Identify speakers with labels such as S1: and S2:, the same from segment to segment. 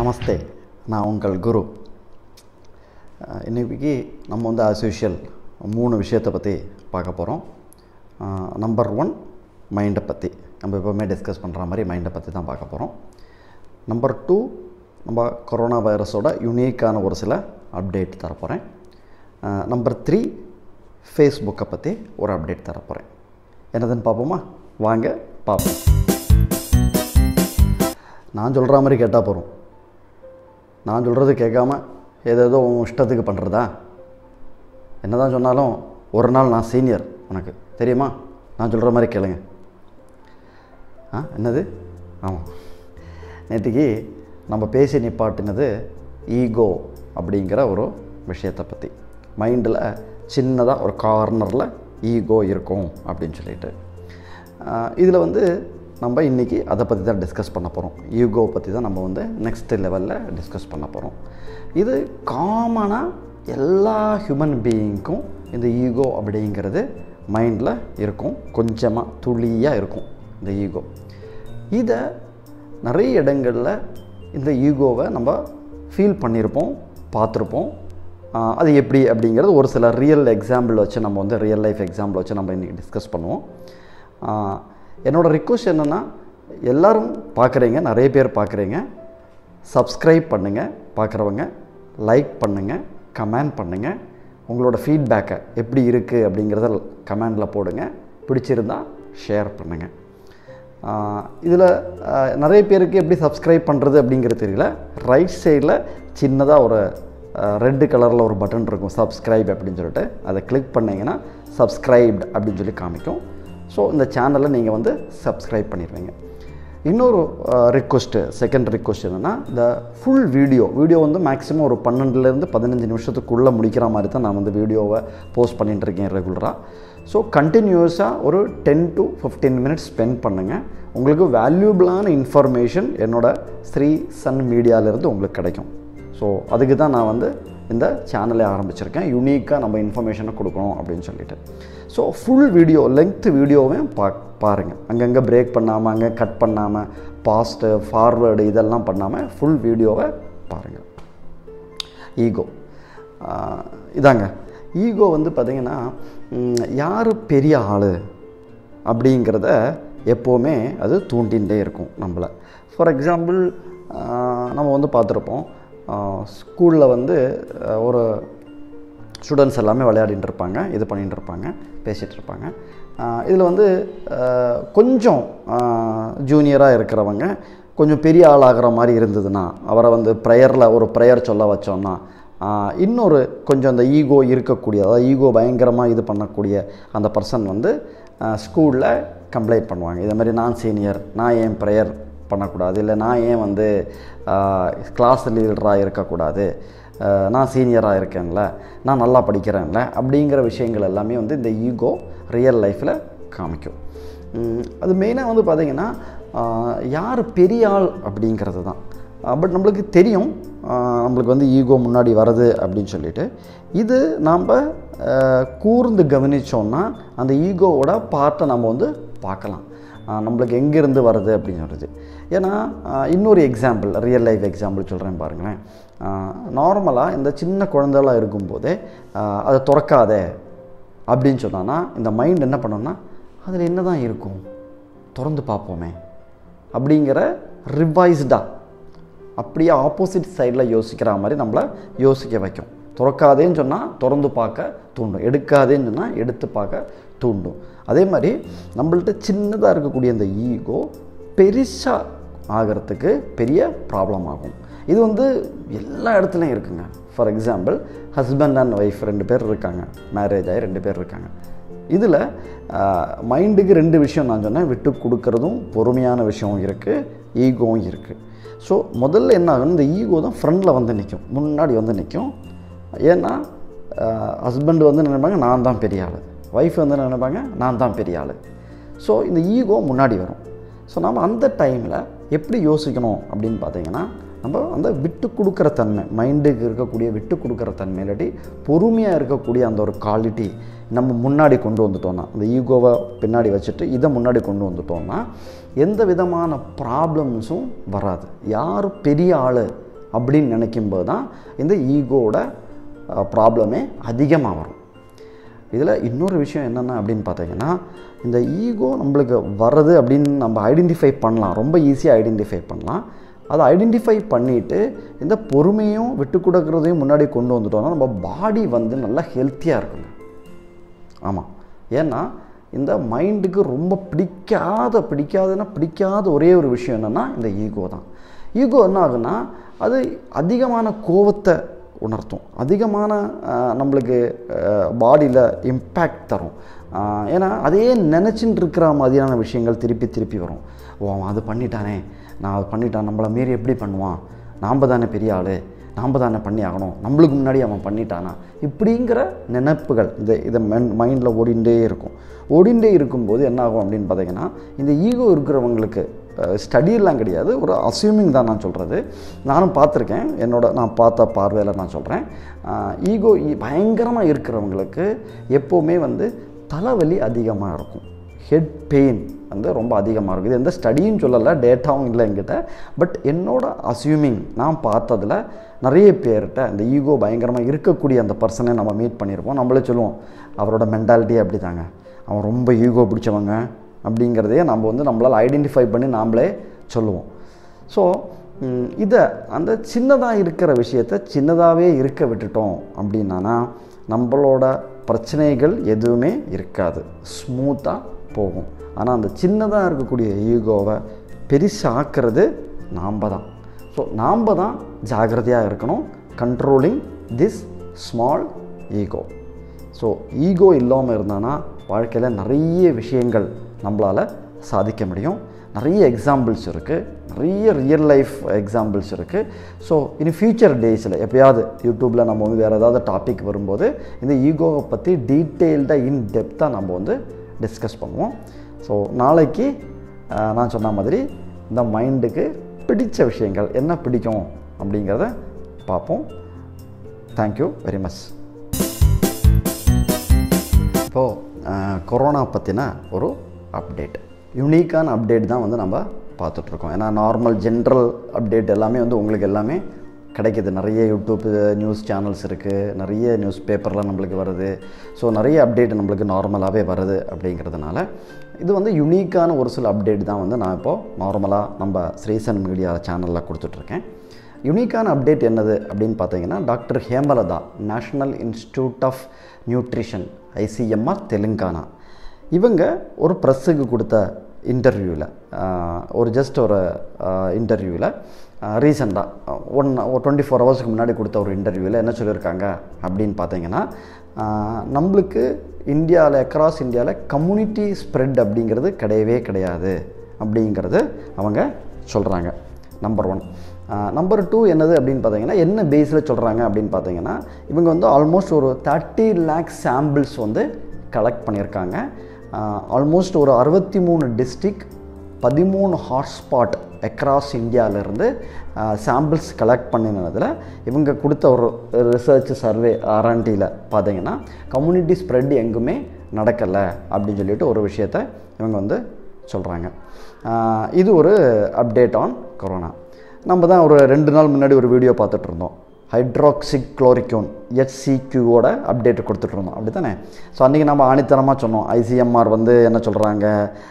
S1: நமஸ்தே, நான் உங்கள் குரு. இன்றைக்கி நம்ம வந்து ஆஸ் யூஷுவல் 3 விஷயத்தை பற்றி பார்க்க போகிறோம். நம்பர் 1 மைண்டை பற்றி நம்ம எப்போவுமே டிஸ்கஸ் பண்ணுற மாதிரி மைண்டை பற்றி தான் பார்க்க போகிறோம். நம்பர் 2 நம்ம கொரோனா வைரஸோட யுனிக்கான ஒரு சில அப்டேட் தரப்போகிறேன். நம்பர் 3 ஃபேஸ்புக்கை பற்றி ஒரு அப்டேட் தரப்போகிறேன். என்னதுன்னு பார்ப்போமா? வாங்க பார்ப்போம். நான் சொல்கிற மாதிரி கேட்டால் போகிறோம். நான் சொல்கிறது கேட்காம ஏதேதோ உன் இஷ்டத்துக்கு பண்ணுறதா? என்ன தான் சொன்னாலும் ஒரு நாள் நான் சீனியர், உனக்கு தெரியுமா? நான் சொல்கிற மாதிரி கேளுங்க. என்னது? ஆமாம், நேற்றுக்கு நம்ம பேசி நிப்பாட்டினது ஈகோ அப்படிங்கிற ஒரு விஷயத்தை பற்றி. மைண்டில் சின்னதாக ஒரு கார்னரில் ஈகோ இருக்கும் அப்படின்னு சொல்லிட்டு, இதில் வந்து நம்ம இன்றைக்கி அதை பற்றி தான் டிஸ்கஸ் பண்ண போகிறோம். ஈகோ பற்றி தான் நம்ம வந்து நெக்ஸ்ட் லெவலில் டிஸ்கஸ் பண்ண போகிறோம். இது காமனாக எல்லா ஹியூமன் பீயிங்க்கும் இந்த ஈகோ அப்படிங்கிறது மைண்டில் இருக்கும், கொஞ்சமாக துளியாக இருக்கும் இந்த ஈகோ. இதை நிறைய இடங்களில் இந்த ஈகோவை நம்ம ஃபீல் பண்ணியிருப்போம், பார்த்துருப்போம். அது எப்படி அப்படிங்கிறது ஒரு சில ரியல் எக்ஸாம்பிள் வச்சு நம்ம வந்து ரியல் லைஃப் எக்ஸாம்பிள் வச்சு நம்ம இன்றைக்கி டிஸ்கஸ் பண்ணுவோம். என்னோடய ரிக்வெஸ்ட் என்னென்னா, எல்லோரும் பார்க்குறீங்க, நிறைய பேர் பார்க்குறீங்க, சப்ஸ்கிரைப் பண்ணுங்கள், பார்க்குறவங்க லைக் பண்ணுங்கள், கமெண்ட் பண்ணுங்கள், உங்களோட ஃபீட்பேக்கை எப்படி இருக்குது அப்படிங்கிறத கமெண்டில் போடுங்க, பிடிச்சிருந்தால் ஷேர் பண்ணுங்கள். இதில் நிறைய பேருக்கு எப்படி சப்ஸ்கிரைப் பண்ணுறது அப்படிங்கிறது தெரியல. ரைட் சைடில் சின்னதாக ஒரு ரெட்டு கலரில் ஒரு பட்டன் இருக்கும், சப்ஸ்கிரைப் அப்படின்னு சொல்லிட்டு. அதை கிளிக் பண்ணிங்கன்னா சப்ஸ்கிரைப்டு அப்படின்னு சொல்லி காமிக்கும். ஸோ இந்த சேனலை நீங்கள் வந்து சப்ஸ்கிரைப் பண்ணிடுவீங்க. இன்னொரு ரிக்வெஸ்ட்டு, செகண்ட் ரிக்வெஸ்ட் என்னென்னா, இந்த ஃபுல் வீடியோ வந்து மேக்ஸிமம் ஒரு 12லேருந்து 15 நிமிஷத்துக்குள்ளே முடிக்கிற மாதிரி தான் நான் வந்து வீடியோவை போஸ்ட் பண்ணிகிட்டு இருக்கேன் ரெகுலராக. ஸோ கண்டினியூஸாக ஒரு 10 to 15 மினிட்ஸ் ஸ்பெண்ட் பண்ணுங்கள். உங்களுக்கு வேல்யூபிளான இன்ஃபர்மேஷன் என்னோடய ஸ்ரீ சன் மீடியாவிலேருந்து உங்களுக்கு கிடைக்கும். ஸோ அதுக்கு தான் நான் வந்து இந்த சேனலை ஆரம்பிச்சிருக்கேன், யூனிக்காக நம்ம இன்ஃபர்மேஷனை கொடுக்கணும் அப்படின்னு சொல்லிட்டு. ஸோ ஃபுல் வீடியோ, லென்த் வீடியோவையும் பாருங்கள். அங்கங்கே பிரேக் பண்ணாமல், அங்கே கட் பண்ணாமல், பாஸ்ட்டு ஃபார்வேர்டு இதெல்லாம் பண்ணாமல் ஃபுல் வீடியோவை பாருங்கள். ஈகோ இதாங்க. ஈகோ வந்து பார்த்திங்கன்னா, யார் பெரிய ஆள் அப்படிங்கிறத எப்போவுமே அது தூண்டிகிட்டே இருக்கும் நம்மளை. ஃபார் எக்ஸாம்பிள், நம்ம வந்து பார்த்துருப்போம், ஸ்கூலில் வந்து ஒரு ஸ்டூடெண்ட்ஸ் எல்லாமே விளையாடிட்டு இருப்பாங்க, இது பண்ணிகிட்டு இருப்பாங்க, பேசிகிட்டு இருப்பாங்க. இதில் வந்து கொஞ்சம் ஜூனியராக இருக்கிறவங்க கொஞ்சம் பெரிய ஆளாகிற மாதிரி இருந்ததுன்னா, அவரை வந்து ஒரு ப்ரேயர் சொல்ல வச்சோன்னா, இன்னொரு கொஞ்சம் அந்த ஈகோ இருக்கக்கூடிய, அதாவது ஈகோ பயங்கரமாக இது பண்ணக்கூடிய அந்த பர்சன் வந்து ஸ்கூலில் கம்ப்ளைண்ட் பண்ணுவாங்க. இதே மாதிரி நான் சீனியர், நான் ஏன் ப்ரேயர் பண்ணக்கூடாது, இல்லை நான் ஏன் வந்து கிளாஸ் லீடராக இருக்கக்கூடாது, நான் சீனியராக இருக்கேன்ல, நான் நல்லா படிக்கிறேன்ல, அப்படிங்கிற விஷயங்கள் எல்லாமே வந்து இந்த ஈகோ ரியல் லைஃப்பில் காமிக்கும். அது மெயினாக வந்து பார்த்திங்கன்னா, யார் பெரிய ஆள் அப்படிங்கிறது தான். பட் நம்மளுக்கு தெரியும், நம்மளுக்கு வந்து ஈகோ முன்னாடி வருது அப்படின்னு சொல்லிட்டு. இது நாம் கூர்ந்து கவனித்தோன்னா அந்த ஈகோவோட பார்ட்டை நம்ம வந்து பார்க்கலாம், நம்மளுக்கு எங்கேருந்து வருது அப்படின்னு சொல்கிறது. ஏன்னா இன்னொரு எக்ஸாம்பிள், ரியல் லைஃப் எக்ஸாம்பிள் சொல்கிறேன் பாருங்களேன். நார்மலாக இந்த சின்ன குழந்தைலாம் இருக்கும்போதே அதை திறக்காதே அப்படின்னு சொன்னான்னா, இந்த மைண்ட் என்ன பண்ணோன்னா, அதில் என்ன தான் இருக்கும், திறந்து பார்ப்போமே அப்படிங்கிற ரிவைஸ்டாக அப்படியே ஆப்போசிட் சைடில் யோசிக்கிற மாதிரி நம்மளை யோசிக்க வைக்கும். திறக்காதேன்னு சொன்னால் திறந்து பார்க்க தூண்டும், எடுக்காதேன்னு சொன்னால் எடுத்து பார்க்க தூண்டும். அதே மாதிரி நம்மள்ட்ட சின்னதாக இருக்கக்கூடிய இந்த ஈகோ பெருசாக ஆகிறதுக்கு பெரிய ப்ராப்ளம் ஆகும். இது வந்து எல்லா இடத்துலையும் இருக்குங்க. For example, husband and wife 2 பேர் இருக்காங்க, மேரேஜ் ஆகி 2 பேர் இருக்காங்க. இதில் மைண்டுக்கு 2 விஷயம் நான் சொன்னேன், விட்டு கொடுக்குறதும் பொறுமையான விஷயம் இருக்குது, ஈகோவும் இருக்குது. ஸோ முதல்ல என்ன ஆகும், இந்த ஈகோ தான் ஃப்ரண்டில் வந்து நிற்கும், முன்னாடி வந்து நிற்கும். ஏன்னா ஹஸ்பண்ட் வந்து நினைப்பாங்க நான் தான் பெரிய ஆள், ஒய்ஃப் வந்து நினைப்பாங்க நான் தான் பெரிய ஆள். ஸோ இந்த ஈகோ முன்னாடி வரும். ஸோ நம்ம அந்த டைமில் எப்படி யோசிக்கணும் அப்படின்னு பார்த்தீங்கன்னா, நம்ம அந்த விட்டு கொடுக்குற தன்மை, மைண்டுக்கு இருக்கக்கூடிய விட்டு கொடுக்குற தன்மை, இல்லாட்டி பொறுமையாக இருக்கக்கூடிய அந்த ஒரு குவாலிட்டி நம்ம முன்னாடி கொண்டு வந்துட்டோம்னா, இந்த ஈகோவை பின்னாடி வச்சுட்டு இதை முன்னாடி கொண்டு வந்துட்டோம்னா எந்த விதமான ப்ராப்ளம்ஸும் வராது. யார் பெரிய ஆள் அப்படின்னு நினைக்கும்போது தான் இந்த ஈகோவோட ப்ராப்ளமே அதிகமாக வரும். இதில் இன்னொரு விஷயம் என்னென்ன அப்படின்னு பார்த்தீங்கன்னா, இந்த ஈகோ நம்மளுக்கு வர்றது அப்படின்னு நம்ம ஐடென்டிஃபை பண்ணலாம், ரொம்ப ஈஸியாக ஐடென்டிஃபை பண்ணலாம். அதை ஐடென்டிஃபை பண்ணிவிட்டு இந்த பொறுமையும் விட்டு கொடுக்குறதையும் முன்னாடி கொண்டு வந்துட்டோம்னா நம்ம பாடி வந்து நல்லா ஹெல்த்தியாக இருக்குங்க. ஆமாம், ஏன்னா இந்த மைண்டுக்கு ரொம்ப பிடிக்காத ஒரே ஒரு விஷயம் என்னென்னா இந்த ஈகோ தான். ஈகோ என்ன ஆகுன்னா, அது அதிகமான கோபத்தை உணர்த்தும், அதிகமான நம்மளுக்கு பாடியில் இம்பேக்ட் தரும். ஏன்னா அதையே நினச்சின்னு இருக்கிற மாதிரியான விஷயங்கள் திருப்பி வரும். ஓ, அவன் அது பண்ணிட்டானே, நான் அது பண்ணிட்டான், நம்மளை மீறி எப்படி பண்ணுவான், நாம் தானே பெரிய ஆள், நாம் தானே பண்ணி ஆகணும், நம்மளுக்கு முன்னாடி அவன் பண்ணிட்டானா, இப்படிங்கிற நினைப்புகள் இதை மைண்டில் ஓடிண்டே இருக்கும்போது என்ன ஆகும் அப்படின்னு பார்த்தீங்கன்னா, இந்த ஈகோ இருக்கிறவங்களுக்கு ஸ்டடியெல்லாம் கிடையாது, ஒரு அஸ்யூமிங் தான் நான் சொல்கிறது. நானும் பார்த்துருக்கேன், நான் பார்த்த பார்வையில் நான் சொல்கிறேன். ஈகோ பயங்கரமாக இருக்கிறவங்களுக்கு எப்போவுமே வந்து தலைவலி அதிகமாக இருக்கும், ஹெட் பெயின் வந்து ரொம்ப அதிகமாக இருக்கும். இது எந்த ஸ்டடியும் சொல்லலை, டேட்டாவும் இல்லை என்கிட்ட. பட் என்னோட அஸ்யூமிங், நான் பார்த்ததில் நிறைய பேர்கிட்ட இந்த ஈகோ பயங்கரமாக இருக்கக்கூடிய அந்த பர்சனை நம்ம மீட் பண்ணியிருப்போம். நம்மளே சொல்லுவோம், அவரோட மென்டாலிட்டி அப்படி தாங்க, அவன் ரொம்ப ஈகோ பிடிச்சவங்க அப்படிங்கிறதையே நம்ம வந்து நம்மளால் ஐடென்டிஃபை பண்ணி நாம்ளே சொல்லுவோம். ஸோ இதை அந்த சின்னதாக இருக்கிற விஷயத்தை சின்னதாகவே இருக்க விட்டுட்டோம் அப்படின்னா நம்மளோட பிரச்சனைகள் எதுவுமே இருக்காது, ஸ்மூத்தாக போகும். ஆனால் அந்த சின்னதாக இருக்கக்கூடிய ஈகோவை பெருசாக்குறது நாம் தான். ஸோ நாம் தான் ஜாகிரதையாக இருக்கணும், controlling this small ego. So ego இல்லாமல் இருந்தானா வாழ்க்கையில் நிறைய விஷயங்கள் நம்மளால் சாதிக்க முடியும். நிறைய எக்ஸாம்பிள்ஸ் இருக்குது, நிறைய ரியல் லைஃப் எக்ஸாம்பிள்ஸ் இருக்குது. ஸோ இனி ஃப்யூச்சர் டேஸில் எப்போயாவது யூடியூப்பில் நம்ம வந்து வேறு ஏதாவது டாபிக் வரும்போது இந்த ஈகோவை பற்றி டீட்டெயில்டாக இன்டெப்த்தாக நம்ம வந்து டிஸ்கஸ் பண்ணுவோம். ஸோ நாளைக்கு நான் சொன்ன மாதிரி இந்த மைண்டுக்கு பிடிச்ச விஷயங்கள் என்ன பிடிக்கும் அப்படிங்கிறத பார்ப்போம். Thank you very much. இப்போது கொரோனா பற்றின ஒரு அப்டேட், யூனிக்கான அப்டேட் தான் வந்து நம்ம பார்த்துட்ருக்கோம். ஏன்னா நார்மல் ஜென்ரல் அப்டேட் எல்லாமே வந்து உங்களுக்கு எல்லாமே கிடைக்கிது. நிறைய யூடியூப் நியூஸ் சேனல்ஸ் இருக்குது, நிறைய நியூஸ் பேப்பர்லாம் நம்மளுக்கு வருது. ஸோ நிறைய அப்டேட் நம்மளுக்கு நார்மலாகவே வருது. அப்படிங்கிறதுனால இது வந்து யூனிக்கான ஒரு சில அப்டேட் தான் வந்து நான் இப்போது நார்மலாக நம்ம ஸ்ரீசன் மீடியா சேனலில் கொடுத்துட்ருக்கேன். யூனிக்கான அப்டேட் என்னது அப்படின்னு பார்த்தீங்கன்னா, doctor Hemalatha, National Institute of Nutrition, ICMR Telangana, இவங்க ஒரு ப்ரெஸ்ஸுக்கு கொடுத்த இன்டர்வியூவில், ஒரு இன்டர்வியூவில் ரீசெண்டாக 24 ஹவர்ஸ்க்கு முன்னாடி கொடுத்த ஒரு இன்டர்வியூவில் என்ன சொல்லியிருக்காங்க அப்படின்னு பார்த்தீங்கன்னா, நம்மளுக்கு இந்தியாவில், அக்ராஸ் இந்தியாவில் கம்யூனிட்டி ஸ்ப்ரெட் அப்படிங்கிறது கிடையவே கிடையாது அப்படிங்கிறது அவங்க சொல்கிறாங்க. நம்பர் 1. நம்பர் 2 என்னது அப்படின்னு பார்த்தீங்கன்னா, என்ன பேஸில் சொல்கிறாங்க அப்படின்னு பார்த்தீங்கன்னா, இவங்க வந்து ஆல்மோஸ்ட் ஒரு 30 lakhs சாம்பிள்ஸ் வந்து கலெக்ட் பண்ணியிருக்காங்க. ஆல்மோஸ்ட் ஒரு 63 டிஸ்ட்ரிக்ட், 13 ஹாட்ஸ்பாட் அக்ராஸ் இந்தியாவிலேருந்து சாம்பிள்ஸ் கலெக்ட் பண்ணினதில் இவங்க கொடுத்த ஒரு ரிசர்ச் சர்வே R&Dயில் பார்த்தீங்கன்னா, கம்யூனிட்டி ஸ்ப்ரெட் எங்குமே நடக்கலை அப்படின்னு சொல்லிட்டு ஒரு விஷயத்தை இவங்க வந்து சொல்கிறாங்க. இது ஒரு அப்டேட் ஆன் கொரோனா. நம்ம தான் ஒரு 2 நாள் முன்னாடி ஒரு வீடியோ பார்த்துட்ருந்தோம், ஹைட்ராக்சிக்ளோரிக்யூன் HCQவோட அப்டேட் கொடுத்துட்ருந்தோம், அப்படி தானே? ஸோ அன்றைக்கி நம்ம ஆணித்தரமாக சொன்னோம், ICMR வந்து என்ன சொல்கிறாங்க,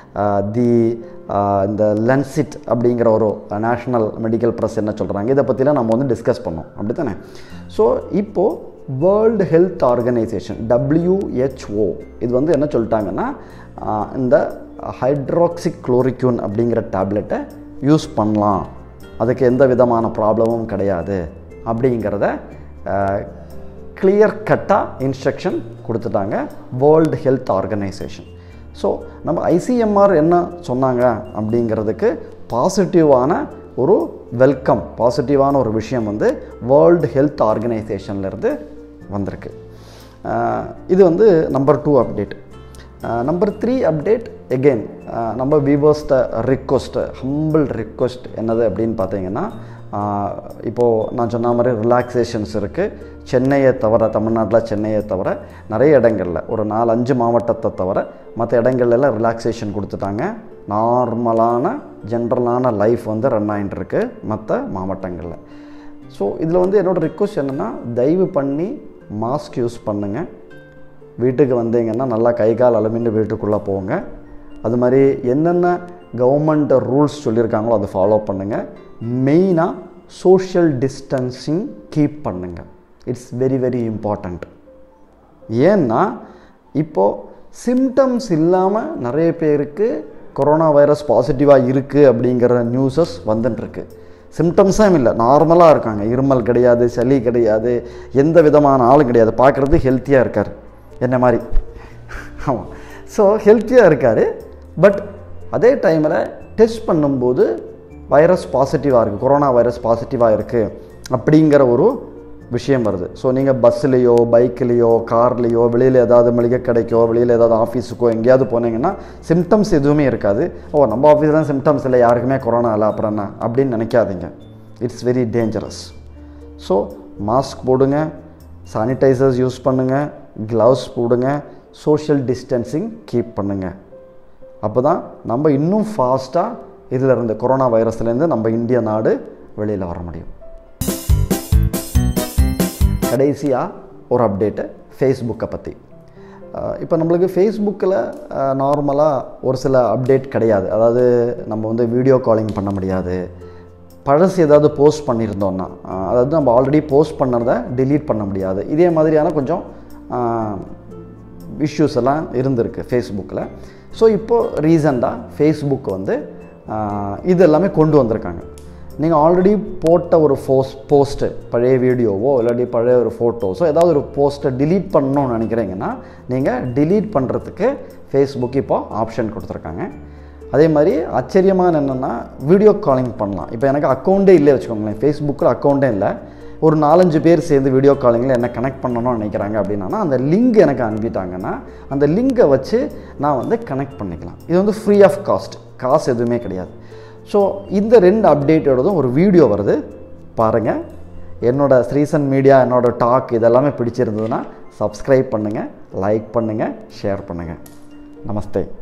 S1: இந்த லென்சிட் அப்படிங்கிற ஒரு நேஷ்னல் மெடிக்கல் ப்ரெஸ் என்ன சொல்கிறாங்க, இதை பற்றிலாம் நம்ம வந்து டிஸ்கஸ் பண்ணோம், அப்படி தானே? ஸோ இப்போது வேர்ல்டு ஹெல்த் ஆர்கனைசேஷன் WHO இது வந்து என்ன சொல்லிட்டாங்கன்னா, இந்த ஹைட்ராக்சிக்ளோரிக்யூன் அப்படிங்கிற டேப்லெட்டை யூஸ் பண்ணலாம், அதுக்கு எந்த விதமான ப்ராப்ளமும் கிடையாது அப்படிங்கிறத கிளியர் கட்டாக இன்ஸ்ட்ரக்ஷன் கொடுத்துட்டாங்க வேர்ல்டு ஹெல்த் ஆர்கனைசேஷன். ஸோ நம்ம ICMR என்ன சொன்னாங்க அப்படிங்கிறதுக்கு பாசிட்டிவான ஒரு வெல்கம், பாசிட்டிவான ஒரு விஷயம் வந்து வேர்ல்டு ஹெல்த் ஆர்கனைசேஷன்லேருந்து வந்திருக்கு. இது வந்து number 2 update. Number 3 update, again நம்ம வியூவர்ஸ்ட ரிக்வஸ்ட், ஹம்பிள் ரிக்வஸ்ட் என்னது அப்படின்னு பார்த்தீங்கன்னா, இப்போது நான் சொன்ன மாதிரி ரிலாக்ஸேஷன்ஸ் இருக்குது. சென்னையை தவிர, தமிழ்நாட்டில் சென்னையை தவிர நிறைய இடங்களில், ஒரு 4-5 மாவட்டத்தை தவிர மற்ற இடங்கள்லாம் ரிலாக்ஸேஷன் கொடுத்துட்டாங்க. நார்மலான ஜென்ரலான லைஃப் வந்து ரன் ஆகிட்டுருக்கு மற்ற மாவட்டங்களில். ஸோ இதில் வந்து என்னோடய ரிக்வெஸ்ட் என்னென்னா, தயவு பண்ணி மாஸ்க் யூஸ் பண்ணுங்கள். வீட்டுக்கு வந்தீங்கன்னா நல்லா கை கால் அலமின்னு வீட்டுக்குள்ளே போங்க. அது மாதிரி என்னென்ன கவர்மெண்ட் ரூல்ஸ் சொல்லியிருக்காங்களோ அதை ஃபாலோ பண்ணுங்கள். மெயினாக சோஷியல் டிஸ்டன்சிங் கீப் பண்ணுங்கள். It's very very important. ஏன்னா இப்போது சிம்டம்ஸ் இல்லாமல் நிறைய பேருக்கு கொரோனா வைரஸ் பாசிட்டிவாக இருக்குது அப்படிங்கிற நியூஸஸ் வந்துட்டுருக்கு. சிம்டம்ஸும் இல்லை, நார்மலாக இருக்காங்க. இருமல் கிடையாது, சளி கிடையாது, எந்த விதமான ஆளும் கிடையாது. பார்க்குறது ஹெல்த்தியாக இருக்கார், என்ன மாதிரி. ஆமாம், ஸோ ஹெல்த்தியாக இருக்கார். பட் அதே டைமில் டெஸ்ட் பண்ணும்போது வைரஸ் பாசிட்டிவாக இருக்குது, கொரோனா வைரஸ் பாசிட்டிவாக இருக்குது அப்படிங்கிற ஒரு விஷயம் வருது. ஸோ நீங்கள் பஸ்ஸுலேயோ பைக்லேயோ கார்லேயோ வெளியில் ஏதாவது மளிகை கடைக்கோ வெளியில் ஏதாவது ஆஃபீஸுக்கோ எங்கேயாவது போனீங்கன்னா சிம்டம்ஸ் எதுவுமே இருக்காது. நம்ம ஆஃபீஸில் தான் சிம்டம்ஸ் இல்லை, யாருக்குமே கொரோனா இல்லை, அப்புறம் என்ன அப்படின்னு நினைக்காதீங்க. It's very dangerous. So mask போடுங்க, சானிடைசர்ஸ் யூஸ் பண்ணுங்கள், க்ளவுஸ் போடுங்க, சோஷியல் டிஸ்டன்சிங் கீப் பண்ணுங்கள். அப்போ தான் நம்ம இன்னும் ஃபாஸ்ட்டாக இதில் இருந்து கொரோனா வைரஸ்லேருந்து நம்ம இந்திய நாடு வெளியில் வர முடியும். கடைசியாக ஒரு அப்டேட்டு ஃபேஸ்புக்கை பற்றி. இப்போ நம்மளுக்கு ஃபேஸ்புக்கில் நார்மலாக ஒரு சில அப்டேட் கிடையாது. அதாவது நம்ம வந்து வீடியோ காலிங் பண்ண முடியாது. பழசு ஏதாவது போஸ்ட் பண்ணியிருந்தோன்னா, அதாவது நம்ம ஆல்ரெடி போஸ்ட் பண்ணதை டிலீட் பண்ண முடியாது. இதே மாதிரியான கொஞ்சம் இஷ்யூஸ் எல்லாம் இருந்திருக்கு ஃபேஸ்புக்கில். ஸோ இப்போது ரீசண்டாக ஃபேஸ்புக் வந்து இது எல்லாமே கொண்டு வந்திருக்காங்க. நீங்கள் ஆல்ரெடி போட்ட ஒரு போஸ்ட்டு, பழைய வீடியோவோ இல்லாட்டி பழைய ஒரு ஃபோட்டோஸோ ஏதாவது ஒரு போஸ்ட்டை டிலீட் பண்ணணும்னு நினைக்கிறீங்கன்னா நீங்கள் டிலீட் பண்ணுறதுக்கு ஃபேஸ்புக் இப்போ ஆப்ஷன் கொடுத்துருக்காங்க. அதே மாதிரி ஆச்சரியமான என்னென்னா, வீடியோ காலிங் பண்ணலாம். இப்போ எனக்கு அக்கௌண்ட்டே இல்லை வச்சுக்கோங்களேன், ஃபேஸ்புக்கில் அக்கௌண்ட்டே இல்லை. ஒரு 4-5 பேர் சேர்ந்து வீடியோ காலிங்கில் என்ன கனெக்ட் பண்ணணும்னு நினைக்கிறாங்க அப்படின்னா, அந்த லிங்க் எனக்கு அனுப்பிட்டாங்கன்னா அந்த லிங்கை வச்சு நான் வந்து கனெக்ட் பண்ணிக்கலாம். இது வந்து ஃப்ரீ ஆஃப் காஸ்ட், காசு எதுவுமே கிடையாது. ஸோ இந்த 2 அப்டேட்டோடதும் ஒரு வீடியோ வருது, பாருங்கள். என்னோடய ஸ்ரீசன் மீடியா, என்னோடய டாக் இதெல்லாமே பிடிச்சிருந்ததுன்னா சப்ஸ்கிரைப் பண்ணுங்கள், லைக் பண்ணுங்கள், ஷேர் பண்ணுங்கள். நமஸ்தே.